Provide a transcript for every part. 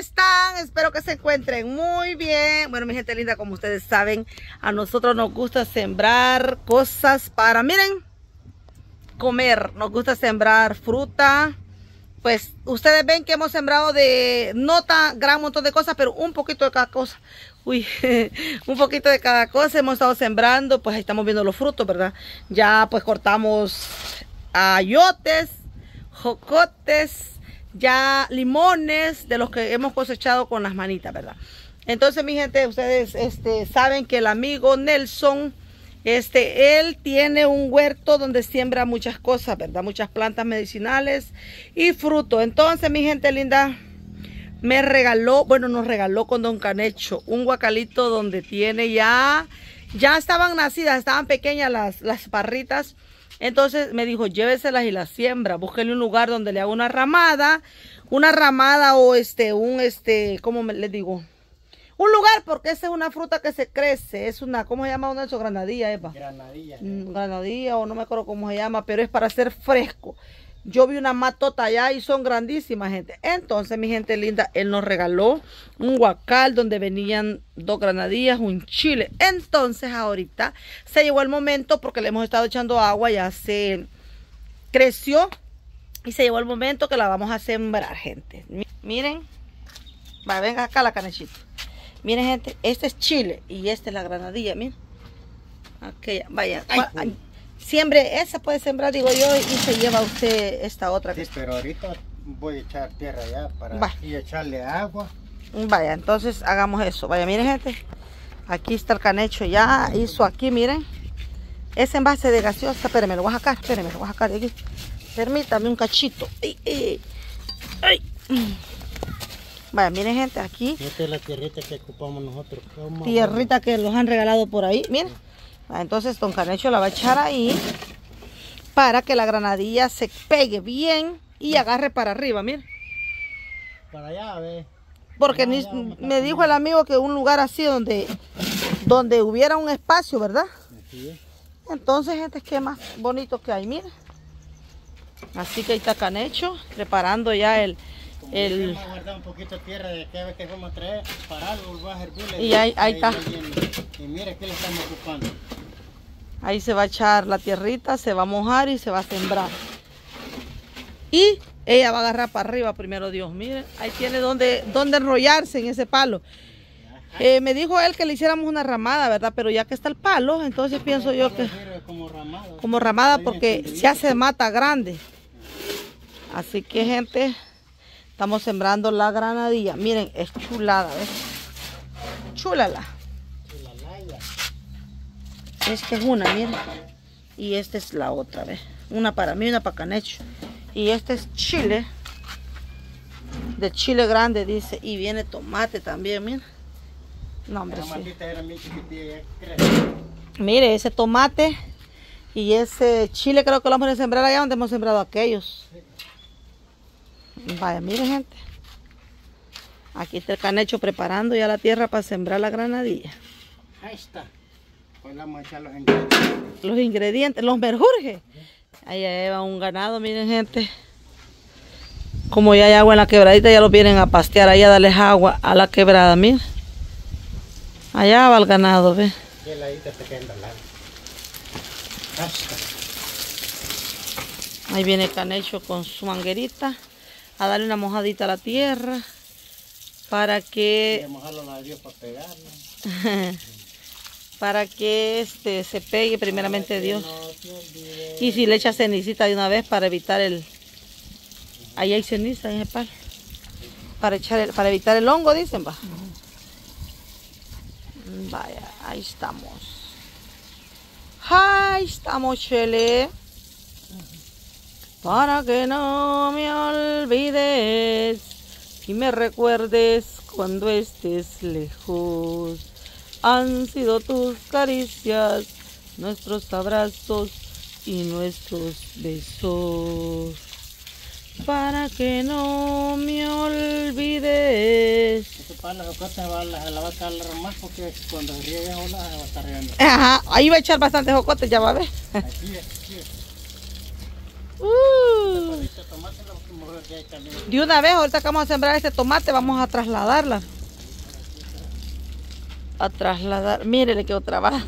están? Espero que se encuentren muy bien. Bueno, mi gente linda, como ustedes saben, a nosotros nos gusta sembrar cosas para, miren, comer. Nos gusta sembrar fruta. Pues ustedes ven que hemos sembrado de no tan gran montón de cosas, pero un poquito de cada cosa. Uy, un poquito de cada cosa hemos estado sembrando. Pues ahí estamos viendo los frutos, ¿verdad? Ya pues cortamos ayotes, jocotes, ya limones de los que hemos cosechado con las manitas, ¿verdad? Entonces, mi gente, ustedes saben que el amigo Nelson, él tiene un huerto donde siembra muchas cosas, ¿verdad? Muchas plantas medicinales y frutos. Entonces, mi gente linda, me regaló, bueno, nos regaló con Don Canecho un guacalito donde tiene ya estaban nacidas, estaban pequeñas las parritas. Entonces me dijo, lléveselas y las siembra, búsquele un lugar donde le haga una ramada o ¿cómo les digo? Un lugar, porque esa es una fruta que se crece, es una, ¿cómo se llama una de esas? Granadilla, Eva. Granadilla. Granadilla, o no me acuerdo cómo se llama, pero es para hacer fresco. Yo vi una matota allá y son grandísimas, gente. Entonces, mi gente linda, él nos regaló un guacal donde venían 2 granadillas, un chile. Entonces, ahorita se llegó el momento, porque le hemos estado echando agua, ya se creció. Y se llegó el momento que la vamos a sembrar, gente. Miren. Va, venga acá la canechita. Miren, gente, este es chile y esta es la granadilla, miren. Aquella, vaya. Ay, siembre, esa puede sembrar, digo yo, y se lleva usted esta otra. Sí, pero ahorita voy a echar tierra ya y echarle agua. Vaya, entonces hagamos eso. Vaya, miren, gente, aquí está el canecho, ya hizo aquí, miren. Ese envase de gaseosa, espérenme, lo voy a sacar, espérenme, lo voy a sacar de aquí. Permítame un cachito. Ay. Vaya, miren, gente, aquí. Esta es la tierrita que ocupamos nosotros. Tierrita que los han regalado por ahí, miren. Entonces Don Canecho la va a echar ahí para que la granadilla se pegue bien y agarre para arriba, miren. Para allá, ve. Porque me dijo el amigo que un lugar así donde hubiera un espacio, ¿verdad? Así es. Entonces, gente, qué más bonito que hay, miren. Así que ahí está Canecho preparando ya el vamos a guardar un poquito de tierra de cada vez que vamos a traer para algo, va a hervirle. Y ahí está. Y mire que le estamos ocupando. Ahí se va a echar la tierrita, se va a mojar y se va a sembrar. Y ella va a agarrar para arriba, primero Dios. Miren, ahí tiene donde enrollarse en ese palo. Me dijo él que le hiciéramos una ramada, ¿verdad? Pero ya que está el palo, entonces pienso yo que como ramada porque se hace mata grande. Así que, gente, estamos sembrando la granadilla. Miren, es chulada, ¿ves? Chulala. Esta es una, miren. Y esta es la otra, ¿ves? Una para mí, una para Canecho. Y este es chile. De chile grande, dice. Y viene tomate también, miren. No, hombre, sí. Mire, ese tomate y ese chile creo que lo vamos a sembrar allá donde hemos sembrado aquellos. Vaya, miren, gente. Aquí está el Canecho preparando ya la tierra para sembrar la granadilla. Ahí está. Pues vamos a echar los ingredientes. Los ingredientes, los merjurjes. Ahí lleva un ganado, miren, gente. Como ya hay agua en la quebradita, ya los vienen a pastear ahí a darles agua a la quebrada, miren. Allá va el ganado, ve. Y el ladito está quedando largo. Ahí viene Canecho con su manguerita a darle una mojadita a la tierra para que mojarlo a Dios para pegarlo. para que se pegue primeramente Dios. Y si le echa cenicita de una vez para evitar ahí hay ceniza en ese palo. Para evitar el hongo, dicen, va. Vaya, ahí estamos. Ahí estamos, chele. Para que no me olvides y me recuerdes cuando estés lejos. Han sido tus caricias, nuestros abrazos y nuestros besos. Para que no me olvides. Ese palo de jocote la va a calar más porque cuando se riegue ola se va a estar regando. Ajá, ahí va a echar bastante jocote, ya va a ver. Aquí es. coger de ahí también. De una vez, ahorita que vamos a sembrar este tomate, vamos a trasladarla. A trasladar. Mire, le quedó trabajo.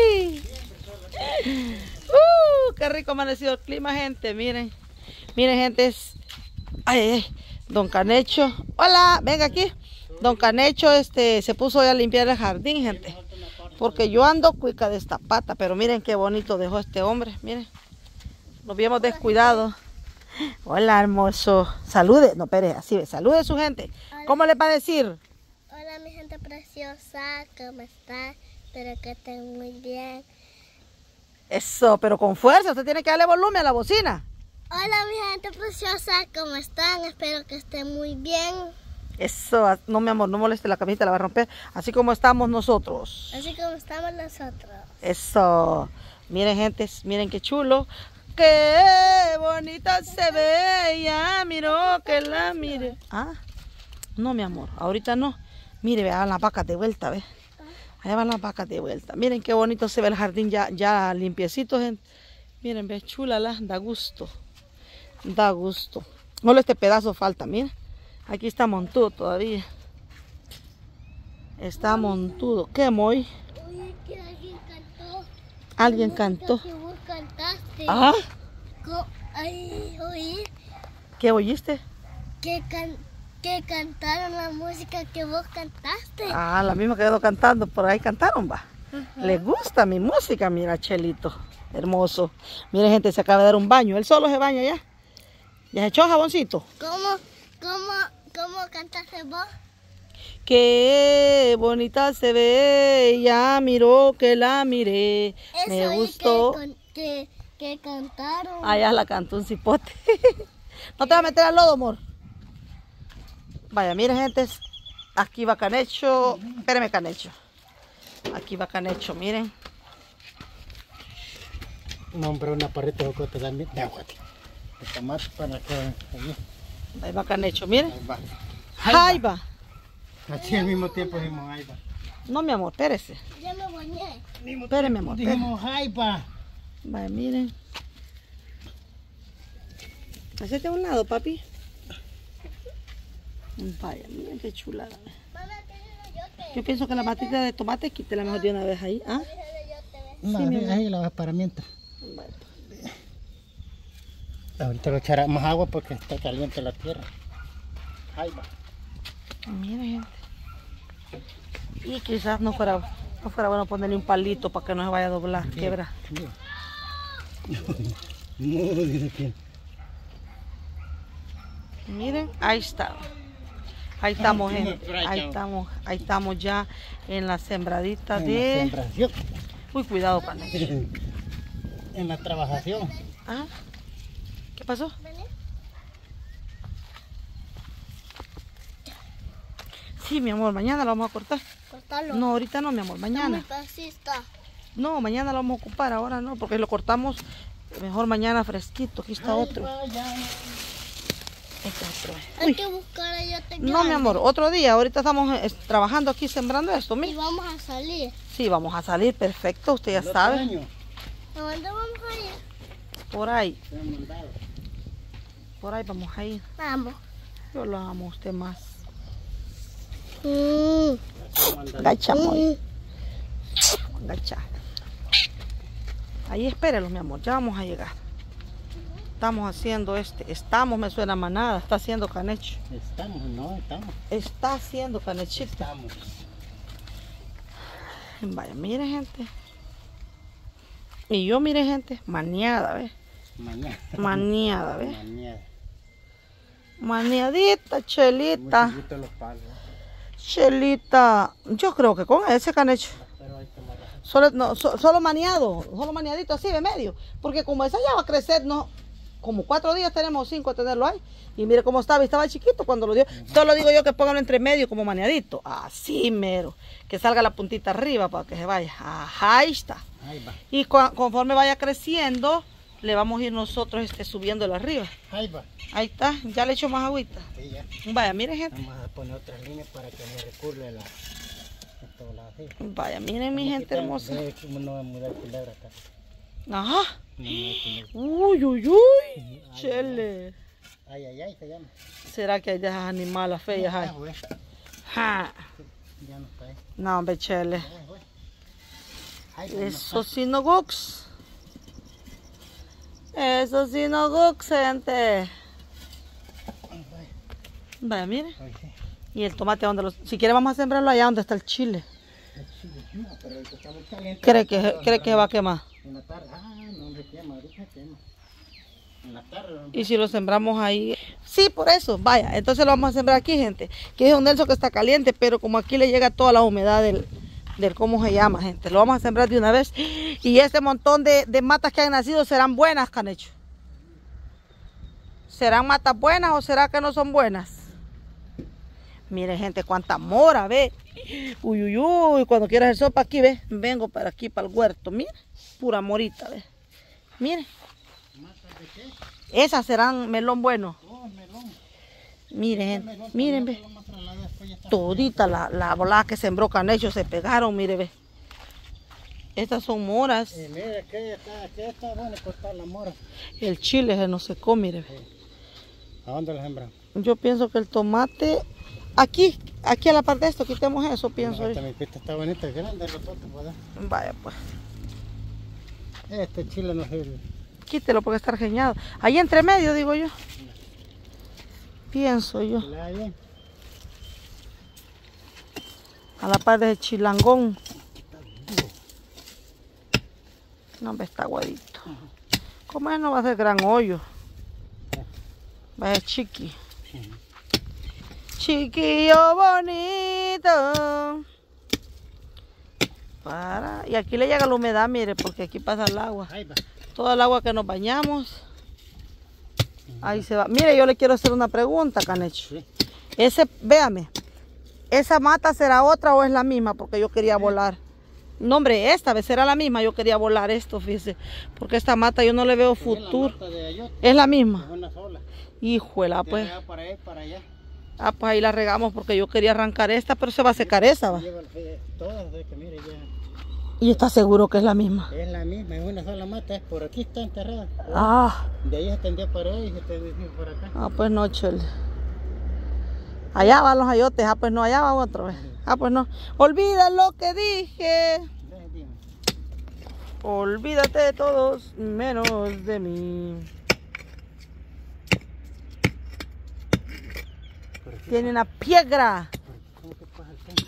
Qué rico ha amanecido el clima, gente. Miren. Miren, gente. Ay, don Canecho. Hola, venga aquí. Don Canecho se puso hoy a limpiar el jardín, gente. Porque yo ando cuica de esta pata. Pero miren qué bonito dejó este hombre. Miren. Nos habíamos descuidado. Hola, hermoso. Salude. No, espere, así ve. Salude a su gente. Hola. ¿Cómo le va a decir? Hola, mi gente preciosa. ¿Cómo están? Espero que estén muy bien. Eso, pero con fuerza. Usted tiene que darle volumen a la bocina. Hola, mi gente preciosa. ¿Cómo están? Espero que estén muy bien. Eso, no mi amor, no moleste la camiseta, la va a romper. Así como estamos nosotros. Así como estamos nosotros. Eso. Miren, gente, miren qué chulo. Qué bonita se ve. Ya miró que la mire. Ah, no, mi amor, ahorita no. Mire, vean las vacas de vuelta, ve. Allá van las vacas de vuelta. Miren qué bonito se ve el jardín ya limpiecito, gente. Miren, ve, chula, da gusto. Da gusto. Solo este pedazo falta, miren. Aquí está montudo todavía. Está montudo. ¿Qué, Moy? Oye, que alguien cantó. Alguien cantó. Que vos cantaste. Ah, Ay, oí ¿qué oíste? que cantaron la música que vos cantaste. Ah, la misma que quedó cantando. Por ahí cantaron, va. Le gusta mi música, mira, Chelito. Hermoso. Miren, gente, se acaba de dar un baño. Él solo se baña ya. ¿Ya se echó jaboncito? ¿Cómo cantaste vos? Qué bonita se ve, ya miró que la miré. Eso Me oí gustó. que cantaron. Allá la cantó un cipote. No te vas a meter al lodo, amor. Vaya, miren, gente. Aquí va Canecho. Espérame, Canecho. Aquí va Canecho, miren. No, hombre, una parrita de jocote también. De aguate. De tomate para que... Ahí. Ahí va Canecho, miren. Ahí va. Ahí va. Así al mismo tiempo dijimos, ahí va. No, mi amor, espérese. Ya me bañé. Espéreme, amor. espéreme. Dijimos, ahí va. Vaya, miren. Hacete a un lado, papi. Vaya, miren qué chulada. Mamá, tiene yote. Yo pienso que la matita de tomate quítela mejor de una vez ahí. ¿Ah? No, Sí, mi amor. ahí la vas para mientras. Bueno. Ahorita le echará más agua porque está caliente la tierra. Ahí va. Miren, gente. Y quizás no fuera bueno ponerle un palito para que no se vaya a doblar. Quebra. No, dice que. Miren, ahí está. Ahí estamos, gente. Ahí estamos ya en la sembradita En de... la sembración. Uy, cuidado, Canecho. En la trabajación. ¿Ah? ¿Qué pasó? Sí, mi amor, mañana lo vamos a cortar. Cortalo. No, ahorita no, mi amor, Está mañana. muy pasista. No, mañana lo vamos a ocupar, ahora no, porque lo cortamos mejor mañana fresquito. Aquí está otro. Este otro. Hay Uy. que buscar el yote No, mi amor, otro día. Ahorita estamos trabajando aquí sembrando esto, Y mira. vamos a salir. Sí, vamos a salir, perfecto, usted ya sabe. ¿A dónde vamos a ir? Por ahí, por ahí vamos a ir. Vamos. Yo lo amo a usted más. Mm. Gacha, muy. Gacha. Ahí espérelos, mi amor, ya vamos a llegar. Estamos haciendo estamos, me suena manada, está haciendo Canecho. Estamos, no, estamos. Está haciendo Canechito. Estamos. Vaya, mire, gente. Y yo, mire, gente, maniada, ¿ves? Mañana. Maniada, ¿ves? Mañana. Maniadita, Chelita. Muy chiquitos los palos. Chelita. Yo creo que con ese Canecho. Pero ahí está la raja. Solo maniado, solo maniadito así de medio. Porque como esa ya va a crecer, no, como 4 días tenemos 5 a tenerlo ahí. Y mire cómo estaba chiquito cuando lo dio. Solo digo yo que pónganlo entre medio como maniadito. Así mero. Que salga la puntita arriba para que se vaya. Ajá, ahí está. Ahí va. Y conforme vaya creciendo, le vamos a ir nosotros subiéndolo arriba. Ahí va. Ahí está, ya le echo más agüita. Sí, ya. Vaya, mire, gente. Vamos a poner otras líneas para que no recurre la... Esto, la así. Vaya, miren mi gente hermosa. No va a mudar culebra acá. Ajá. No, no, Uy, uy, uy. Chele. Ay, ay, ay, se llama. ¿Será que hay de esas animales feas ahí? güey. Ja. Ya no está ahí. No, hombre, chele. Güey. Ay, pues, Eso sí no gux. Eso sí no gux, gente. Vaya, mire. Ay, sí. Y el tomate, ¿dónde los? Si quiere vamos a sembrarlo allá donde está el chile. No, pero ahorita está muy caliente. ¿Cree que va a quemar? En la tarde. Ah, no, hombre, quema, ahorita quema. En la tarde. Y si lo sembramos ahí. Sí, por eso, vaya. Entonces lo vamos a sembrar aquí, gente. Que es un Nelson que está caliente, pero como aquí le llega toda la humedad del ¿cómo se llama, gente? Lo vamos a sembrar de una vez. Y este montón de matas que han nacido serán buenas, Canecho. ¿Serán matas buenas o será que no son buenas? Mire, gente, cuánta mora, ve. Uy, uy, uy, cuando quieras hacer sopa aquí, ve. Vengo para aquí, para el huerto, mire. Pura morita, ve. Mire. ¿Matas de qué? Esas serán melón bueno. Oh, melón. Mire, gente, Melón, miren, también, ve. lo más trasladado, después ya está. Todita la volada que sembró Canecho se pegaron, mire, ve. Estas son moras. Mira, aquí está bueno cortar la mora. El chile se nos secó, mire, ve. ¿A dónde la sembran? Yo pienso que el tomate, aquí a la parte de esto, quitemos eso, pienso yo. Mi pista está bonita, es grande, ¿verdad? Vaya, pues. Este chile no sirve. Quítelo porque está regeñado. Ahí entre medio, digo yo. Pienso yo. ¿Le da bien? A la par de chilangón. No, hombre, está aguadito. Como es, no va a ser gran hoyo. Va a ser chiqui. Chiquillo bonito. Y aquí le llega la humedad, mire, porque aquí pasa el agua. Ahí va. Todo el agua que nos bañamos. Ahí se va. Mire, yo le quiero hacer una pregunta, Canecho. Sí. Véame. ¿Esa mata será otra o es la misma? Porque yo quería volar. No, hombre, esta vez será la misma. Yo quería volar esto, fíjese. Porque esta mata yo no le veo futuro. Es la mata de ayote, ¿Es la misma? es una sola. Híjole, pues. Para ahí, para allá. Ah, pues ahí la regamos porque yo quería arrancar esta, pero se va a secar esa, va. Lleva todas, de que mire ya. ¿Y está seguro que es la misma? Es la misma, es una sola mata, es por aquí está enterrada. Ah. De ahí se extendió para ahí y se extendió por acá. Ah, pues no, chele. Allá van los ayotes, ah, pues no, allá va otro, ¿ves? Ah, pues no. Olvida lo que dije. Olvídate de todos, menos de mí. Tiene una piedra. ¿Cómo se pasa el caño?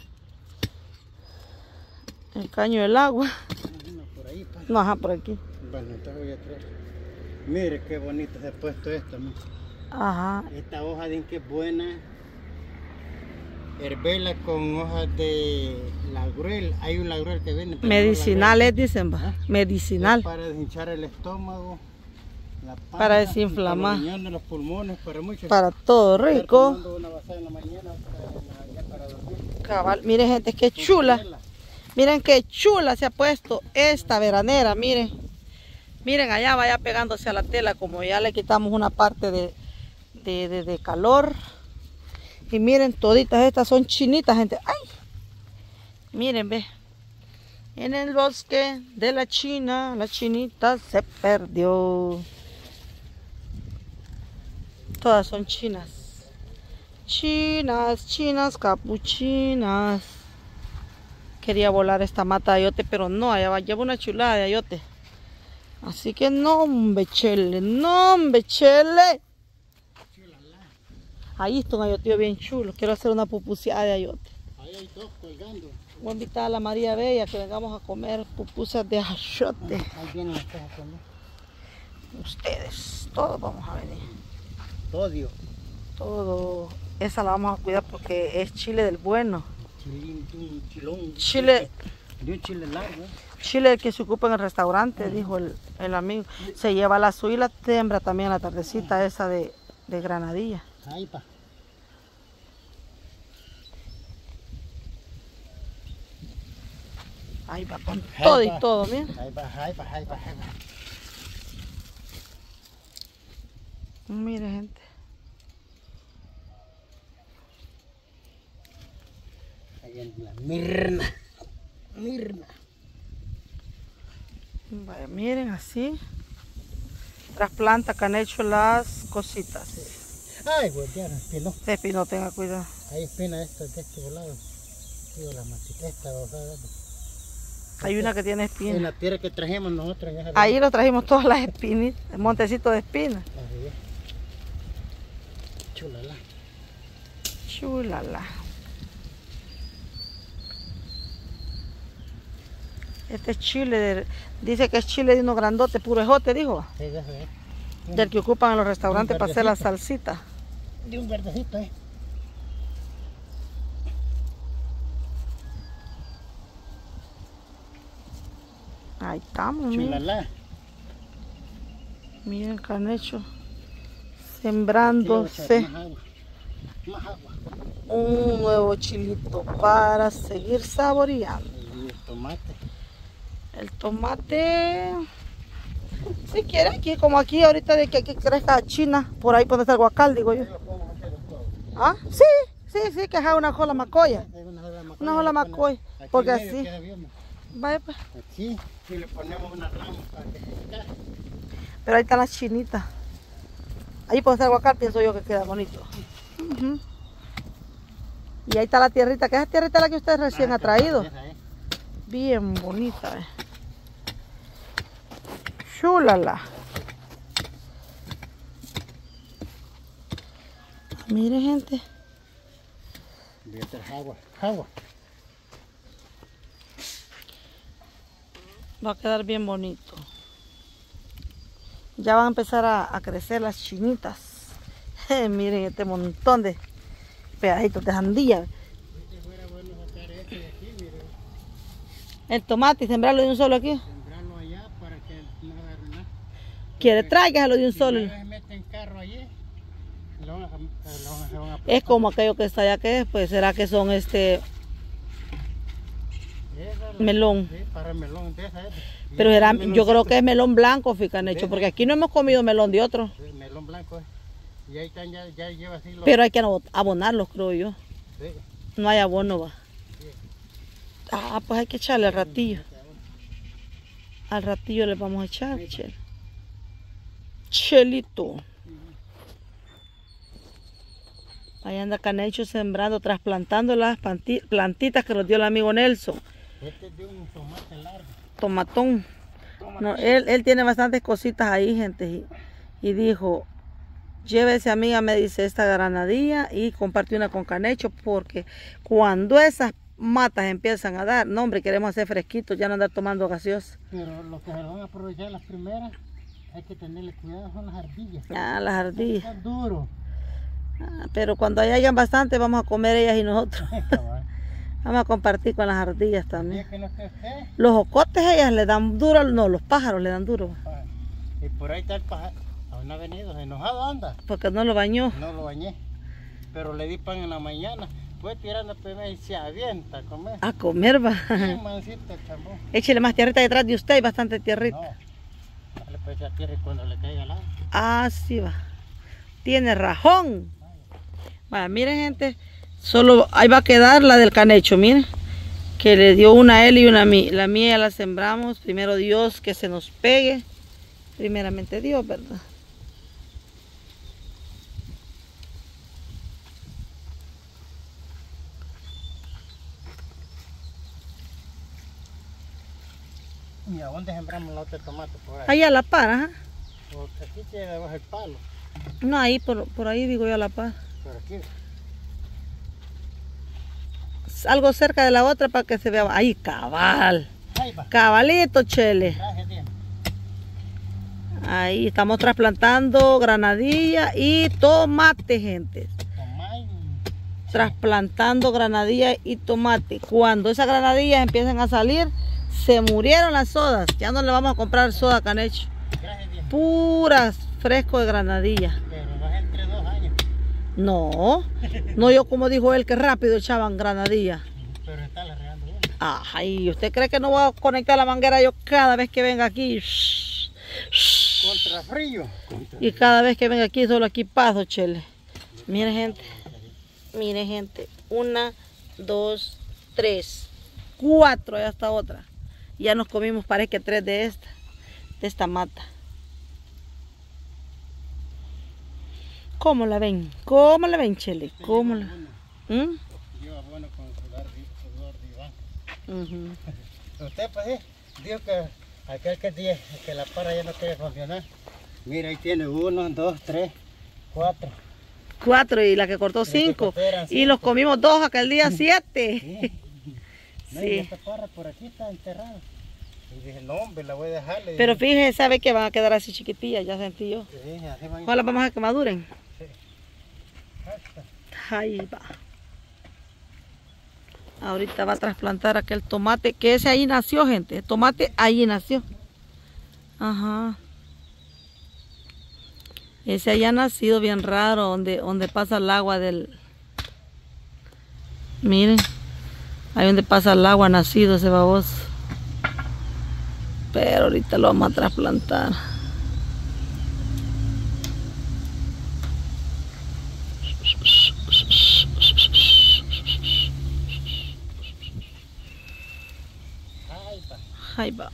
El caño del agua. No, por ahí pasa. No, ajá, por aquí. Bueno, entonces voy a traer. Mire qué bonito se ha puesto esto, ¿no? Ajá. Esta hoja de que es buena. Hervela con hojas de laurel. Hay un laurel que vende. pero Medicinales, no laurel. dicen, va. ¿Ah? Medicinal. Es para deshinchar el estómago, la panza, Para desinflamar. para los riñones, los pulmones, para muchos. Para todo Estar rico. tomando una vasada en la mañana para dormir. Cabal. Miren, gente, qué chula. Miren qué chula se ha puesto esta veranera, miren. Miren, allá vaya pegándose a la tela, como ya le quitamos una parte de calor. Y miren, toditas estas son chinitas, gente. ¡Ay! Miren, ve. En el bosque de la China, la chinita se perdió. Todas son chinas. Chinas, chinas, capuchinas. Quería volar esta mata de ayote, pero no, allá va, lleva una chulada de ayote. Así que no, hombre, chele, no, hombre, chele. Ahí está un ayote bien chulo. Quiero hacer una pupuseada de ayote. Ahí hay dos colgando. Voy a invitar a la María Bella que vengamos a comer pupusas de ayote. Ahí vienen las cajas también. Ustedes, todos vamos a venir. Todio. Todo. Esa la vamos a cuidar porque es chile del bueno. Un chilón. Chile. De un chile largo. Chile que se ocupa en el restaurante, dijo el amigo. Se lleva la suya y la tembra también, la tardecita esa de granadilla. Ahí pa. Ahí va con todo y todo, mira. Ahí va, ahí va, ahí va, ahí va. Mire, gente. Ahí en la Mirna. Mirna. Vaya, miren así. Las plantas que han hecho las cositas. Sí. Ay, güey, ya espinó. De espino, tenga cuidado. Hay espina esta de este lado. Digo, la matita esta, Hay una que tiene en espina. la tierra que trajimos nosotros. Ya Ahí lo trajimos todas las espinitas, el montecito de espinas. Así es. Chulala. Chulala. Este es chile, dice que es chile de unos grandotes, puro ejote, dijo. Sí, ya se ve. Del que ocupan en los restaurantes para hacer la verdecito. salsita. De un verdecito, Ahí estamos, miren. Chulala. Miren, canecho. Más Sembrándose agua. Más agua. un nuevo chilito para seguir saboreando. Y el tomate. El tomate, si quiere, aquí como aquí, ahorita de que aquí crezca China, por ahí puede estar guacal, digo yo. ¿Ah? Sí, que es una jola macoya. Una jola macoya, porque así. Vaya pues. Aquí, si le ponemos una rama para que se encaje. Pero ahí están las chinitas. Ahí puede estar guacal, pienso yo que queda bonito. Ujú. Y ahí está la tierrita, que esa tierrita es la que ustedes recién ha traído. Bien bonita. Chulala. Mire, gente. Voy a hacer agua. Agua. Va a quedar bien bonito. Ya van a empezar a crecer las chinitas. Miren este montón de pedacitos de sandía. El tomate y sembrarlo de un solo aquí. Sembrarlo allá para que no agarre nada. Quiere, tráigaselo de un solo. Si se mete en carro allí, lo van a Es como aquello que está allá, que es, pues será que son melón. Sí, para el melón de esa. Pero será, yo creo que es melón blanco, fíjate, hecho, porque aquí no hemos comido melón de otro. Sí, melón blanco. Y ahí están, ya lleva así los... Pero hay que abonarlos, creo yo. Sí. No hay abono, va. Ah, pues hay que echarle al ratillo. Al ratillo le vamos a echar, chel. Chelito. Ahí anda Canecho sembrando, trasplantando las plantitas que nos dio el amigo Nelson. Este es de un tomate largo. Tomatón. No, él tiene bastantes cositas ahí, gente. Y dijo, llévese, amiga, me dice, esta granadilla y comparte una con Canecho, porque cuando esas matas empiezan a dar, no, hombre, queremos hacer fresquitos, ya no andar tomando gaseosa. Pero lo que se lo van a aprovechar las primeras, hay que tenerle cuidado, son las ardillas. Ah, las ardillas. Están duros. Ah, pero cuando hayan bastante, vamos a comer ellas y nosotros. Vamos a compartir con las ardillas también. Que no esté usted. Los ocotes ellas le dan duro, no, los pájaros le dan duro. Y por ahí está el pájaro. Aún no ha venido, enojado anda. Porque no lo bañó. No lo bañé. Pero le di pan en la mañana. Fue tirando primero y se avienta a comer. A comer va. Bien mansito el chambón. Échele más tierrita detrás de usted, hay bastante tierrita. No le puede echar tierra cuando le caiga al agua. Ah, sí va. Tiene rajón. Vaya, miren, gente. Solo ahí va a quedar la del Canecho, miren. Que le dio una a él y una a mí. La mía ya la sembramos. Primero Dios, que se nos pegue. Primeramente Dios, ¿verdad? ¿Y a dónde sembramos la otra tomate? Por ahí. Ahí a la par, ajá. Porque aquí queda debajo el palo. No, ahí, por ahí digo yo a la par. Por aquí. Algo cerca de la otra para que se vea. Ahí, cabal. Ahí va. Cabalito, chele. Gracias, bien. Ahí estamos trasplantando granadilla y tomate, gente. Tomate. Trasplantando granadilla y tomate. Cuando esas granadillas empiezan a salir, se murieron las sodas. Ya no le vamos a comprar soda, Canecho. Gracias, bien. Puras fresco de granadilla. Pero va entre 2 años. No, no yo como dijo él que rápido echaban granadilla. Pero está la regando bien. Ay, ¿usted cree que no voy a conectar la manguera yo cada vez que venga aquí? Contra frío. Y cada vez que venga aquí, solo aquí paso, chele. Miren, gente. Miren, gente. 1, 2, 3, 4. Ya está otra. Ya nos comimos, parece que 3 de esta mata. ¿Cómo la ven? ¿Cómo la ven, Chele? ¿Cómo la...? ¿Mm? Lleva bueno con sudor de Iván. Ujú. Usted pues sí, dijo que aquel que la para ya no quiere funcionar. Mira, ahí tiene 1, 2, 3, 4. 4 y la que cortó 5. Y los comimos 2 aquel día 7. Sí. No, y Sí. esta parra por aquí está enterrada. Y dije, no hombre, la voy a dejar. le Pero dije. fíjese, sabe que van a quedar así chiquitillas, ya sentí yo. Sí, así van. Ojalá vamos a que maduren. Sí. Hasta. Ahí va. Ahorita va a trasplantar aquel tomate, que ese ahí nació, gente. El tomate ahí nació. Ajá. Ese ahí ha nacido bien raro, donde pasa el agua del... Miren. Ahí donde pasa el agua ha nacido ese baboso. Pero ahorita lo vamos a trasplantar. Ay, pa. Ahí va.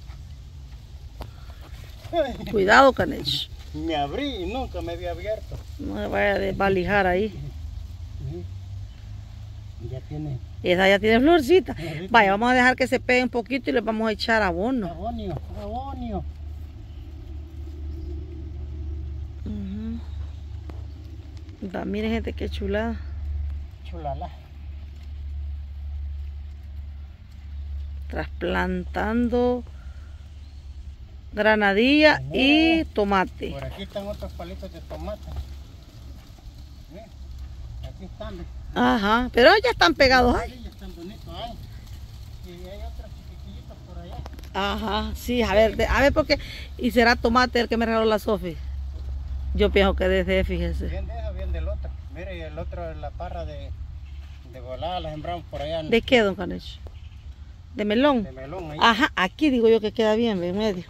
Cuidado, Canech. Me abrí y nunca me había abierto. No me vaya a desvalijar ahí. Ya tiene Esa ya tiene florcita. Vaya, vamos a dejar que se pegue un poquito y le vamos a echar abono. abonio, abonio. Va, miren, gente, qué chulada. Chulala. Trasplantando granadilla y tomate. Por aquí están otros palitos de tomate. ¿Ve? Aquí están. ¿ve? Ajá, pero ya están pegados ahí. Sí, están bonitos ahí. Y hay otros chiquitillitos por allá. Ajá, sí, a ver, porque... ¿Y será tomate el que me regaló la Sofi? Yo pienso que desde, fíjese. Bien de eso, bien del otro. Mire, y el otro, la parra de volada, la sembramos por allá. ¿De qué, don Canech? ¿De melón? De melón ahí. Ajá, aquí digo yo que queda bien, en medio.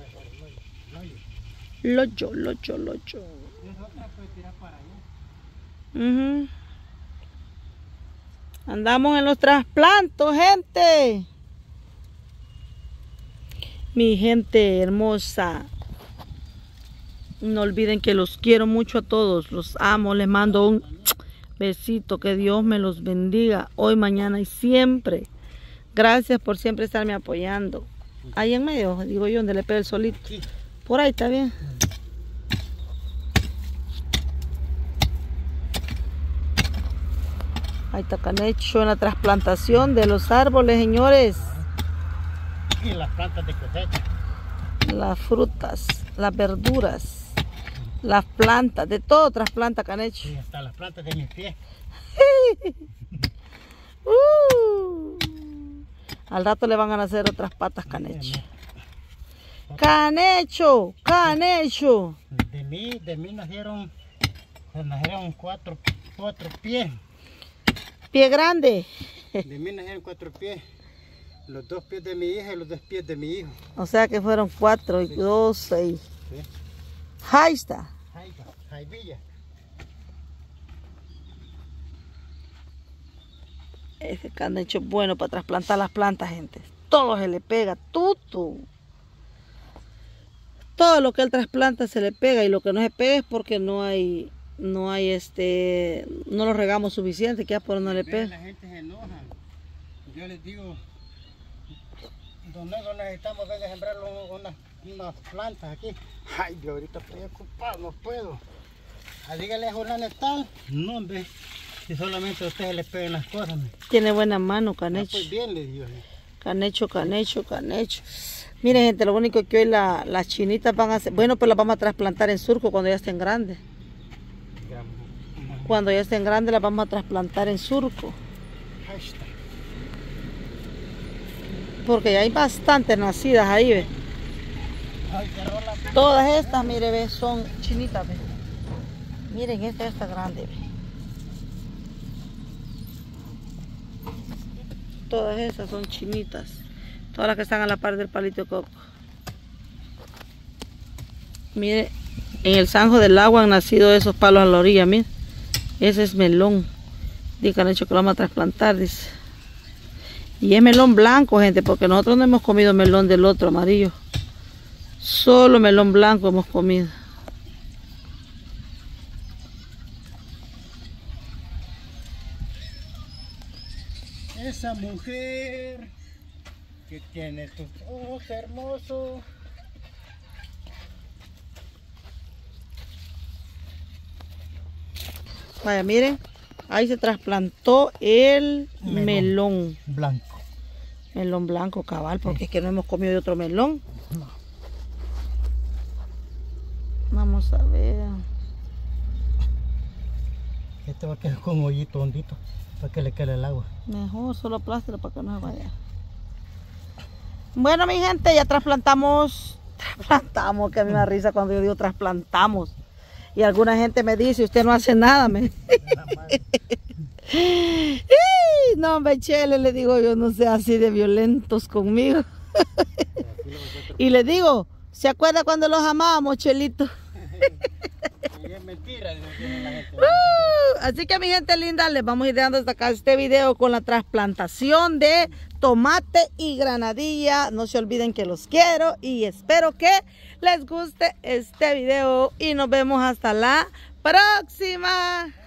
Locho. Y esa otra puede tirar para allá. Ujú. Andamos en los trasplantos, gente. Mi gente hermosa. No olviden que los quiero mucho a todos. Los amo. Les mando un besito. Que Dios me los bendiga. Hoy, mañana y siempre. Gracias por siempre estarme apoyando. Ahí en medio, digo yo, donde le pega el solito. Sí. Por ahí está bien. Ahí está Canecho en la trasplantación de los árboles, señores. Y las plantas de cosecha. Las frutas, las verduras, las plantas, de todo trasplanta Canecho. Y hasta las plantas de mis pies. Al rato le van a nacer otras patas Canecho. Canecho, Canecho. De mí nacieron cuatro pies. Pie grande. De mí nacieron 4 pies. Los 2 pies de mi hija y los 2 pies de mi hijo. O sea que fueron 4 y 2, 6. Sí. Ahí está. Jaivilla. Ese Canecho es bueno para trasplantar las plantas, gente. Todo se le pega, todo. Todo lo que él trasplanta se le pega, y lo que no se pega es porque no lo regamos suficiente, que ya por no le pega. La gente se enoja. Yo les digo, don Nego, necesitamos ver de sembrar unas plantas aquí. Ay, yo ahorita estoy ocupado, no puedo. Dígale a Julano tal. No, hombre, si solamente a ustedes les pegan las cosas. Tiene buena mano, Canecho. Pues bien, le digo. Canecho. Miren, gente, lo único que hoy las chinitas van a hacer, bueno, pues las vamos a trasplantar en surco cuando ya estén grandes. Cuando ya estén grandes las vamos a trasplantar en surco. Ahí está. Porque ya hay bastantes nacidas ahí, ¿ve? Ay, qué rola. Todas estas, mire, ve, son chinitas, ve. Miren, esta está grande, ve. Todas esas son chinitas. Todas las que están a la par del palito de coco. Mire, en el zanjo del agua han nacido esos palos a la orilla, mire. Ese es melón. Dice que han hecho que lo vamos a trasplantar, dice. Y es melón blanco, gente, porque nosotros no hemos comido melón del otro amarillo. Solo melón blanco hemos comido. esa mujer que tiene tus ojos hermosos. Vaya, miren, ahí se trasplantó el melón. Blanco. Melón blanco, cabal, porque es que no hemos comido de otro melón. No. Vamos a ver. Este va a quedar con hoyito hondito para que le quede el agua. Mejor solo plástico para que no se vaya. Bueno, mi gente, ya trasplantamos, que a mí me da risa cuando yo digo trasplantamos. Y alguna gente me dice, usted no hace nada. No, hombre, Chele, le digo yo, no sea así de violentos conmigo. Y le digo, ¿se acuerda cuando los amábamos, Chelito? Es mentira, digo, tiene la gente. Así que mi gente linda, les vamos a ir dando hasta acá este video con la trasplantación de tomate y granadilla. No se olviden que los quiero y espero que les guste este video y nos vemos hasta la próxima.